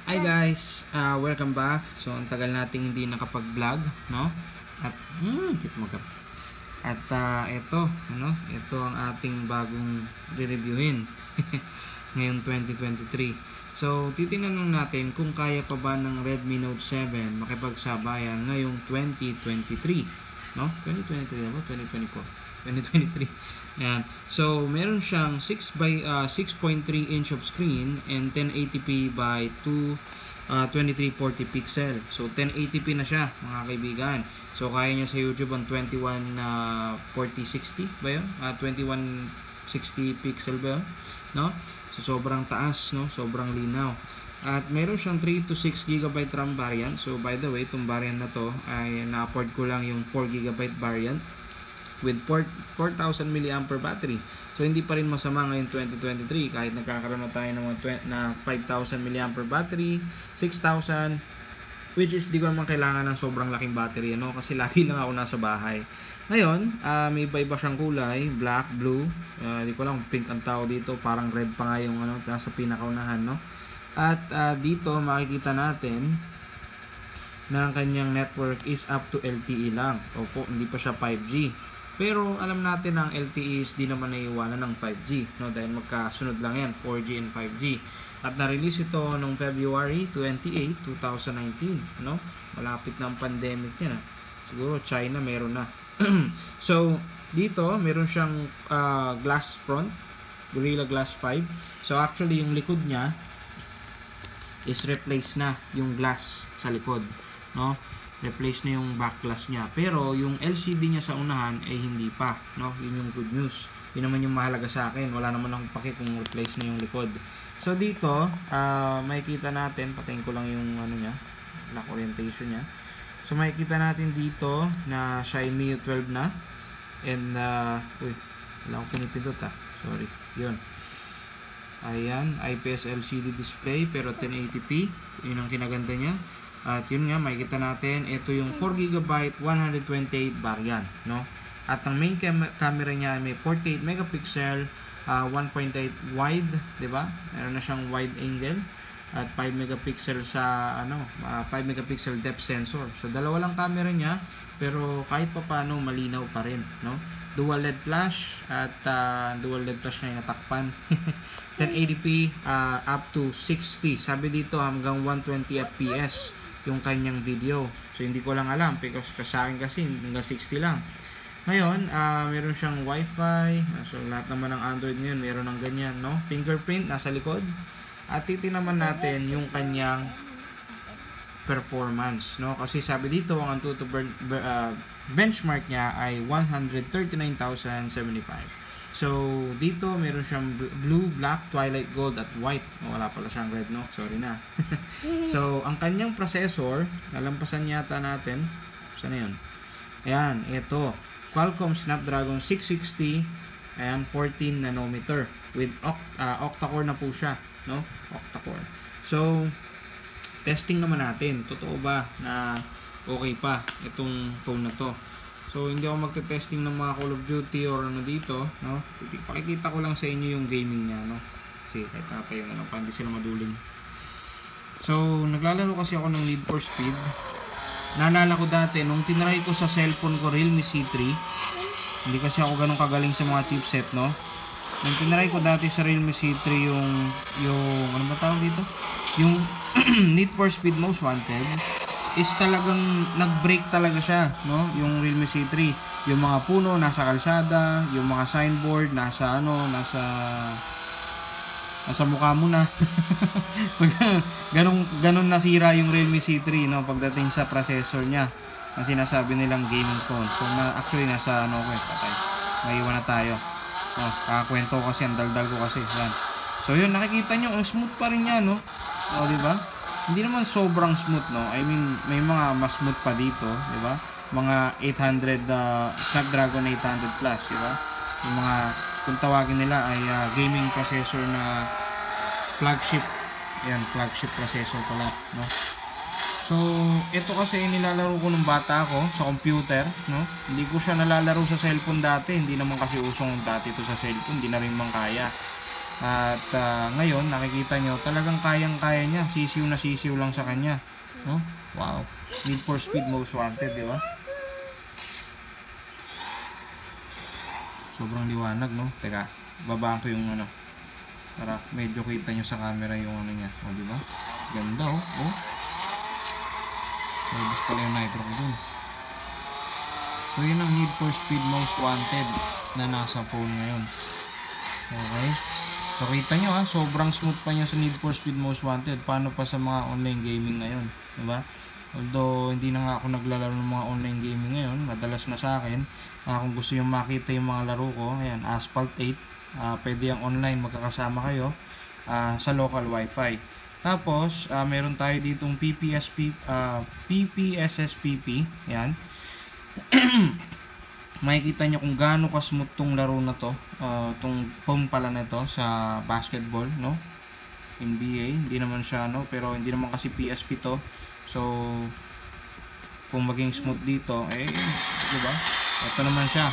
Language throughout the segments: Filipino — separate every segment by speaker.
Speaker 1: Hi guys, welcome back. So ang tagal nating hindi nakapag-vlog, no? At kit mo ka. At ito ang ating bagong re-reviewin ngayong 2023. So titingnan lang natin kung kaya pa ba ng Redmi Note 7 makipagsabayan ngayong 2023, no? 2023 ba? 2023. Ayan. So, meron siyang 6.3 inch of screen and 1080p by 2340 pixel. So, 1080p na siya, mga kaibigan. So, kaya niya sa YouTube ang 214060 ba yun? 2160 pixel ba yun? No? So, sobrang taas, no? Sobrang linaw. At meron siyang 3 to 6 GB RAM variant. So, by the way, itong variant na to ay na-afford ko lang yung 4 GB variant with 4,000 mAh battery. So hindi pa rin masama ngayong 2023 kahit nagkakaroon na tayo ng 5,000 mAh battery, 6,000, which is di ko naman kailangan ng sobrang laking battery, ano, kasi lagi lang ako nasa bahay. Ngayon, may iba-iba siyang kulay, black, blue, di ko lang pink ang tao dito, parang red pa nga yung nasa pinakaunahan, no? At dito makikita natin na ang kanyang network is up to LTE lang. Opo, hindi pa siya 5G. Pero alam natin na ang LTE is di naman naiiwanan ng 5G, no? Dahil magkasunod lang yan, 4G and 5G. At na-release ito noong February 28, 2019, no? Malapit na ang pandemic niya na. Siguro China meron na. So, dito meron siyang glass front, Gorilla Glass 5. So, actually yung likod niya is replace na yung glass sa likod, no? Replace na yung back glass niya. Pero yung LCD niya sa unahan ay hindi pa, no? Yun yung good news. Yun naman yung mahalaga sa akin. Wala naman akong paki kung replace na yung likod. So dito, makikita natin, patayin ko lang yung niya, lock orientation niya. So makikita natin dito na Xiaomi 12 na. And wala akong pinipindot Sorry. Yun. Ayan, IPS LCD display pero 1080p. Yun ang kinaganda niya. At yun nga, makikita natin, ito yung 4GB 128 variant, no? At ang main camera niya may 48 megapixel, 1.8 wide, 'di ba? Meron na siyang wide angle at 5 megapixel sa 5 megapixel depth sensor. So dalawa lang camera niya, pero kahit papaano malinaw pa rin, no? Dual LED flash at dual LED flash na natakpan. 1080p up to 60. Sabi dito hanggang 120 fps yung kanyang video. So hindi ko lang alam because sa akin kasi hanggang 60 lang. Ngayon, meron siyang Wi-Fi. So lahat naman ng Android ngayon meron ng ganyan, no? Fingerprint nasa likod. At titingnan naman natin yung kanyang performance, no? Kasi sabi dito ang Antutu benchmark niya ay 139,075. So, dito meron siyang blue, black, twilight gold at white. Wala pala siyang red, no? Sorry na. So, ang kanyang processor, nalampasan yata natin. Saan na yun? Ayan, ito. Qualcomm Snapdragon 660 and 14 nanometer with octa-core na po siya, no? Octa-core. So, testing naman natin. Totoo ba na okay pa itong phone na to? So, hindi ako magte-testing ng mga Call of Duty or dito, no? Pakikita ko lang sa inyo yung gaming niya, no? Kasi kahit nakatayo na lang, hindi sila maduling. So, naglalaro kasi ako ng Need for Speed. Naalala ko dati, nung tinry ko sa cellphone ko, Realme C3, hindi kasi ako ganun kagaling sa mga chipset, no? Nung tinry ko dati sa Realme C3 yung ano ba tawag dito? Yung Need for Speed Most Wanted, is talagang nag-break talaga siya, no? Yung Realme C3, yung mga puno nasa kalsada, yung mga signboard nasa mukha mo na. So ganun nasira yung Realme C3, no, pagdating sa processor niya na sinasabi nilang gaming phone. So actually nasa patay. Maiwan na tayo. No, kakakwento ko kasi, ang daldal ko kasi. Yan. So yun, nakikita nyo, ang smooth pa rin yan, no? O, di ba? Hindi naman sobrang smooth, no? I mean, may mga mas smooth pa dito, di ba? Mga 800 Snapdragon 800 plus, di ba? Yung mga kung tawagin nila ay gaming processor na flagship. Ayan, flagship processor pala, no? So, ito kasi nilalaro ko nung bata ako sa computer, no? Hindi ko siya nalalaro sa cellphone dati, hindi naman kasi usong dati ito sa cellphone, hindi na rin man kaya. At ngayon, nakikita nyo, talagang kayang-kaya niya. Sisiw na sisiw lang sa kanya. No? Wow. Need for Speed Most Wanted, di ba? Sobrang liwanag, no? Teka, babaan ko yung ano. Para medyo kita nyo sa camera yung ano niya. O, di ba? Ganda, oh. Oh. Labas pala yung nitro ko dun. So, yun ang Need for Speed Most Wanted na nasa phone ngayon. Okay? So, kita nyo sobrang smooth pa niya sa Need for Speed Most Wanted. Paano pa sa mga online gaming ngayon? Diba? Although, hindi na nga ako naglalaro ng mga online gaming ngayon. Madalas na sa akin. Kung gusto yung makita yung mga laro ko, ayan, Asphalt 8. Pwede yung online, magkakasama kayo sa local wifi. Tapos, meron tayo ditong PPSSPP. Ayan. Makikita nyo kung gaano ka-smooth tong laro na to, tong phone pala na to sa basketball, no? NBA, hindi naman siya, no? Pero hindi naman kasi PSP to. So, kung maging smooth dito, diba? Ito naman siya.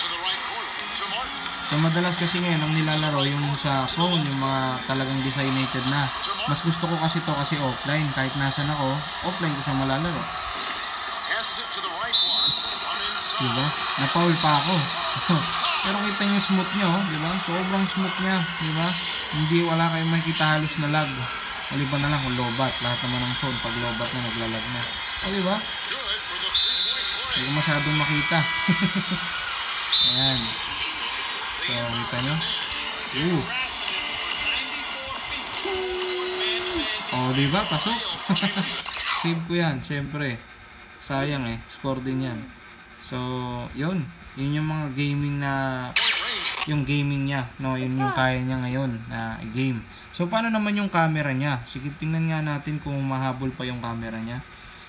Speaker 1: So, madalas kasi ngayon, ang nilalaro yung sa phone, yung mga talagang designated na. Mas gusto ko kasi to kasi offline. Kahit nasan ako, offline ko siya malalaro. Diba? Napaul pa ako. Pero kita nyo smooth nyo, diba? Sobrang smooth niya, diba? Hindi, wala kayong makikita halos na lag. Maliban na lang kung lobat. Lahat naman ng phone, pag lobat na, naglalag na. Diba? Hindi ko masyadong makita. Ayan. So, kita nyo? Diba? Pasok. Save ko yan, syempre. Sayang score din yan. So, yun yung mga gaming na, yung gaming niya, no, yun yung kaya niya ngayon na game. So, paano naman yung camera niya? Sige, tingnan nga natin kung mahabol pa yung camera niya.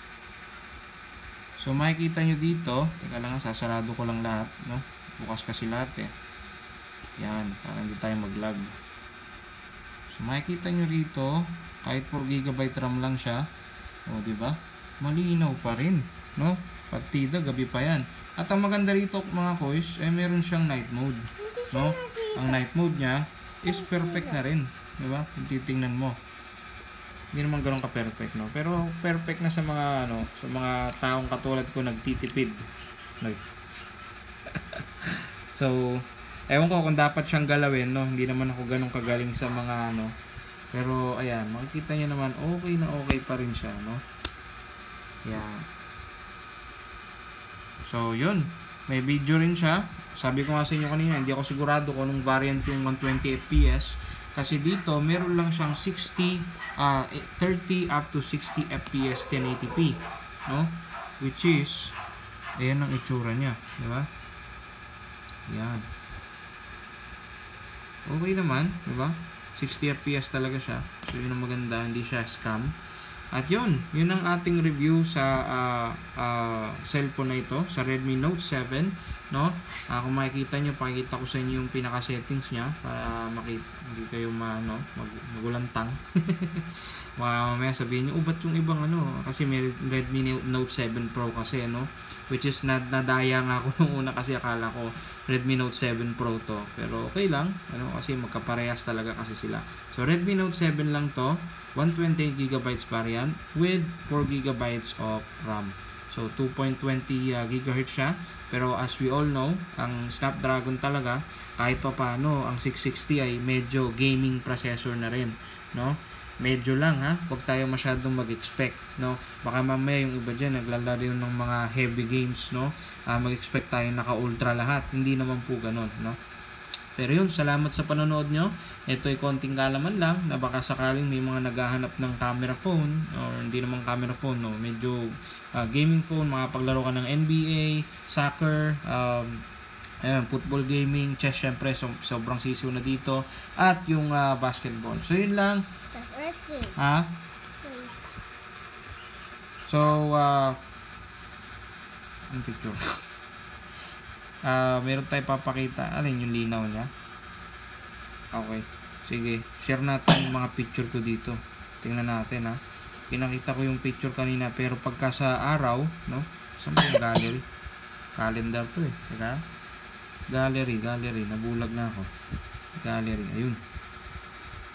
Speaker 1: So, makikita nyo dito, teka lang, sasarado ko lang lahat, no? Bukas kasi lahat yan, para hindi tayo mag-lag. So, makikita nyo dito, kahit 4GB RAM lang siya, diba? Malinaw pa rin, no? Partida, gabi pa yan. At ang maganda rito mga koys, meron siyang night mode, no? Ang night mode niya is perfect na rin, di ba? Kung titingnan mo. Hindi naman ganoon ka-perfect, no? Pero perfect na sa mga sa mga taong katulad ko nagtitipid. So, ewan ko kung dapat siyang galawin, no? Hindi naman ako ganoon kagaling sa mga Pero ayan, makikita niyo naman okay pa rin siya, no? Yeah. So, yun. May video rin siya. Sabi ko nga sa inyo kanina, hindi ako sigurado kung anong variant yung 120 FPS. Kasi dito, meron lang siyang 30 up to 60 FPS 1080p. No? Which is, ayan ang itsura niya. Diba? Yan. Okay naman. Diba? 60 FPS talaga siya. So, yun ang maganda. Hindi siya scam. At yun ang ating review sa cellphone na ito, sa Redmi Note 7, no? Kung makikita nyo, pakikita ko sa inyo yung pinaka-settings niya para hindi kayo magulantang. Mamaya sabihin nyo, ba't yung ibang kasi may Redmi Note 7 Pro kasi, which is nadaya nga ako nung una kasi akala ko Redmi Note 7 Pro to. Pero okay lang, kasi magkaparehas talaga kasi sila. So, Redmi Note 7 lang to. 128GB variant with 4GB of RAM. So, 2.20 GHz siya. Pero as we all know, ang Snapdragon talaga, kahit pa paano, ang 660 ay medyo gaming processor na rin, no? Medyo lang, huwag tayo masyadong mag-expect, no? Baka mamaya yung iba dyan, naglalaro ng mga heavy games, no? Mag-expect tayo naka-ultra lahat. Hindi naman po ganun, no? Pero yun, salamat sa panonood nyo. Ito ay konting kalaman lang na baka sakaling may mga naghahanap ng camera phone or hindi naman camera phone, no? Medyo gaming phone, makapaglaro ka ng NBA, soccer, football gaming, chess, syempre, sobrang sisiw na dito. At yung basketball. So, yun lang. So, ang picture. Meron tayo papakita. Alin yung linaw niya? Okay. Sige. Share natin yung mga picture ko dito. Tingnan natin, Pinakita ko yung picture kanina. Pero pagka sa araw, no? Saan ba yung gallery? Calendar to Teka. Gallery. Nabulag na ako. Gallery. Ayun.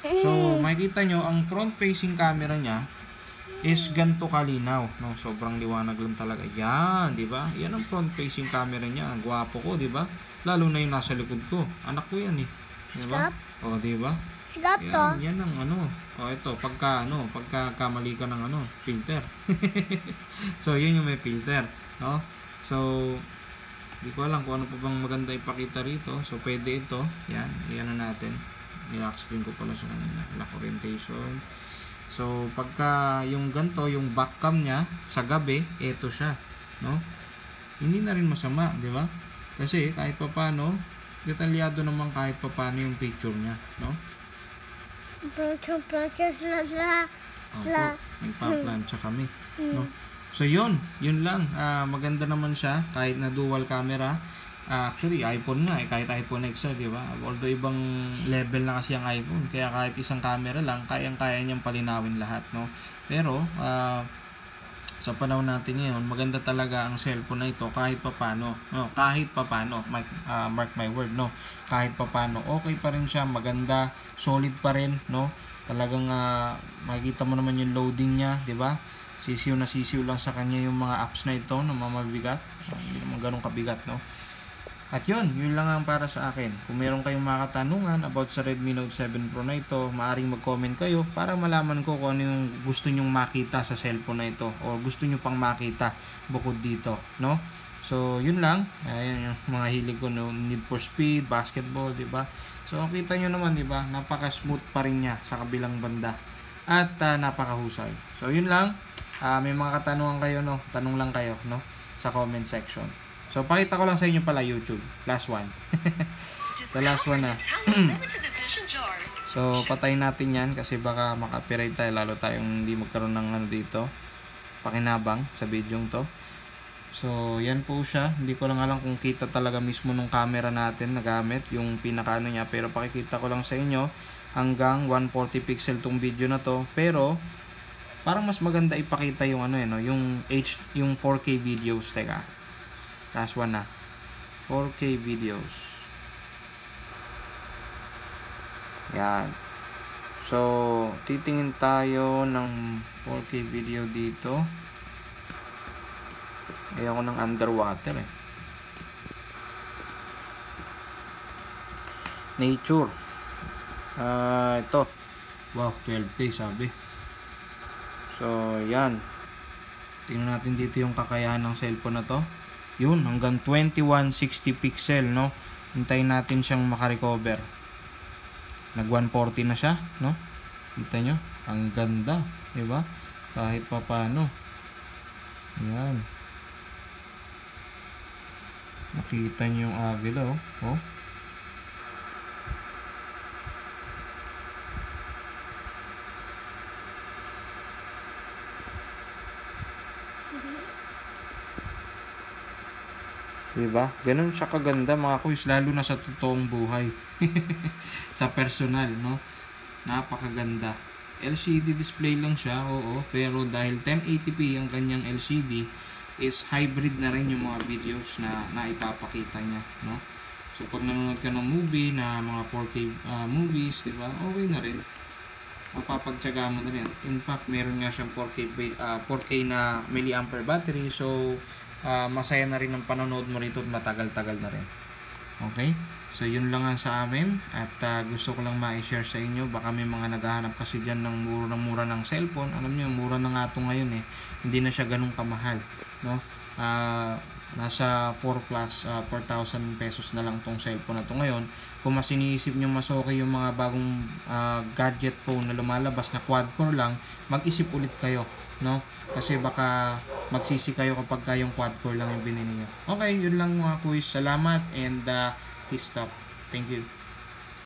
Speaker 1: So, makikita nyo, ang front-facing camera niya is ganito kalinaw, no? Sobrang liwanag lang talaga. Yan, di ba? Yan ang front-facing camera niya. Ang gwapo ko, di ba? Lalo na yung nasa likod ko. Anak ko yan, eh. Di ba? O, di ba? Yan ang ano. O, ito, pagka kamali ka ng filter. So, yun yung may filter, no? So, di ko alam kung ano pa bang maganda ipakita rito. So, pwede ito. Yan, yan na natin. Nilock screen ko pala siya kanina. Lock orientation. So, pagka yung ganto, yung back cam niya, sa gabi, ito siya. No? Hindi na rin masama, di ba? Kasi, kahit pa paano, detalyado naman kahit pa paano yung picture niya. No?
Speaker 2: Plancha sila.
Speaker 1: Nagpa-plancha kami. No? So, yun lang. Maganda naman siya, kahit na dual camera. Actually, iPhone nga kahit iPhone XR, di ba? Although ibang level na kasi ang iPhone, kaya kahit isang camera lang, kayang-kaya niyang palinawin lahat, no? Pero, sa panahon natin ngayon, maganda talaga ang cellphone na ito kahit papano, no? Kahit papano, mark my word, no? Kahit papano, okay pa rin siya, maganda, solid pa rin, no? Talagang makikita mo naman yung loading niya, di ba? Sisiw na sisiw lang sa kanya yung mga apps na ito na mamabigat. Hindi naman ganun kabigat, no? At yun lang ang para sa akin. Kung meron kayong mga katanungan about sa Redmi Note 7 Pro na ito, maaaring mag-comment kayo para malaman ko kung ano yung gusto nyong makita sa cellphone na ito o gusto nyo pang makita bukod dito, no? So, yun lang. Ayan yung mga hilig ko, no? Need for Speed, basketball, di ba? So, kita nyo naman, di ba? Napaka-smooth pa rin niya sa kabilang banda. At napakahusay. So, yun lang. May mga katanungan kayo, no? Tanong lang kayo, no? Sa comment section. So, pakita ko lang sa inyo pala YouTube. Last one. The last one na. So, patayin natin yan kasi baka maka-copyright tayo. Lalo tayong hindi magkaroon ng dito. Pakinabang sa video to. So, yan po siya. Hindi ko lang alam kung kita talaga mismo nung camera natin na gamit. Yung pinaka niya. Pero pakikita ko lang sa inyo. Hanggang 140 pixel tong video na to. Pero, parang mas maganda ipakita yung yung 4K videos. Teka. Last one na. 4K videos. Yan. So, titingin tayo ng 4K video dito. Ayoko ng underwater eh. Nature. Ito. Wow, 12K sabi. So, yan. Tingnan natin dito yung kakayahan ng cellphone na to. Yun, hanggang 2160 pixel, no? Hintayin natin siyang makarecover. Nag 140 na siya, no? Kita nyo? Ang ganda, diba? Kahit pa paano. Yan. Nakita nyo yung agila, oh. Diba? Ganun siya kaganda mga kuys, lalo na sa totoong buhay. Sa personal, no? Napakaganda. LCD display lang siya, oo. Pero dahil 1080p ang kanyang LCD, is hybrid na rin yung mga videos na ipapakita niya, no? So, pag nanonood ka ng movie, na mga 4K movies, diba? Okay na rin. Mapapagtyaga mo na rin. In fact, meron nga siyang 4K na milliampere battery. So, masaya na rin ang panonood mo rito at matagal-tagal na rin. Okay? So, yun lang ang sa amin. At gusto ko lang ma-share sa inyo. Baka may mga naghahanap kasi dyan ng mura ng cellphone. Alam nyo, mura na nga ito ngayon eh. Hindi na siya ganun kamahal. No? Nasa 4,000 pesos na lang tong cellphone na to ngayon. Kung mas iniisip nyo mas okay yung mga bagong gadget phone na lumalabas na quad-core lang, mag-isip ulit kayo. No? Kasi baka magsisi kayo kapag yung quad-core lang yung binili nyo. Okay, yun lang mga kuys. Salamat and peace stop. Thank you.